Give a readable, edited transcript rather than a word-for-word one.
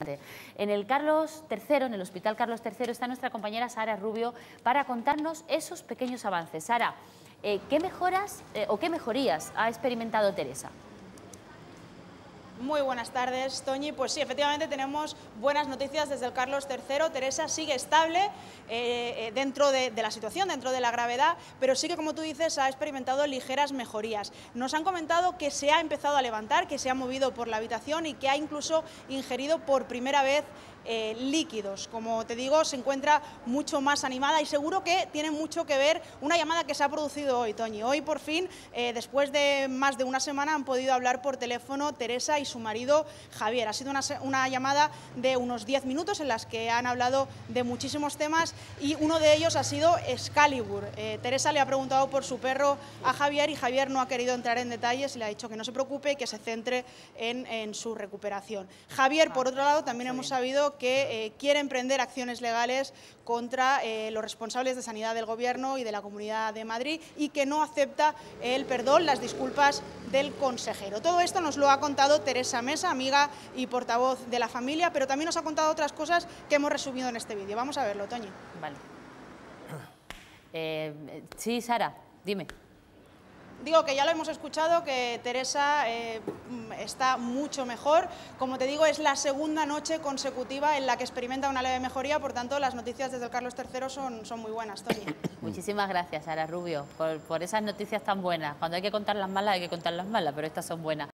En el Carlos III, en el Hospital Carlos III, está nuestra compañera Sara Rubio para contarnos esos pequeños avances. Sara, ¿qué mejoras o qué mejorías ha experimentado Teresa? Muy buenas tardes, Toñi. Pues sí, efectivamente tenemos buenas noticias desde el Carlos III. Teresa sigue estable dentro de la situación, dentro de la gravedad, pero sí que, como tú dices, ha experimentado ligeras mejorías. Nos han comentado que se ha empezado a levantar, que se ha movido por la habitación y que ha incluso ingerido por primera vez líquidos. Como te digo, se encuentra mucho más animada y seguro que tiene mucho que ver una llamada que se ha producido hoy, Toñi. Hoy, por fin, después de más de una semana, han podido hablar por teléfono Teresa y su marido Javier. Ha sido una llamada de unos 10 minutos en las que han hablado de muchísimos temas y uno de ellos ha sido Excalibur. Teresa le ha preguntado por su perro a Javier y Javier no ha querido entrar en detalles y le ha dicho que no se preocupe y que se centre en su recuperación. Javier, por otro lado, también hemos sabido que quiere emprender acciones legales contra los responsables de sanidad del Gobierno y de la Comunidad de Madrid y que no acepta el perdón, las disculpas del consejero. Todo esto nos lo ha contado Teresa Mesa, amiga y portavoz de la familia, pero también nos ha contado otras cosas que hemos resumido en este vídeo. Vamos a verlo, Toñi. Vale. Sí, Sara, dime. Digo que ya lo hemos escuchado, que Teresa está mucho mejor. Como te digo, es la segunda noche consecutiva en la que experimenta una leve mejoría, por tanto, las noticias desde el Carlos III son muy buenas, Tony. Muchísimas gracias, Sara Rubio, por esas noticias tan buenas. Cuando hay que contar las malas, hay que contar las malas, pero estas son buenas.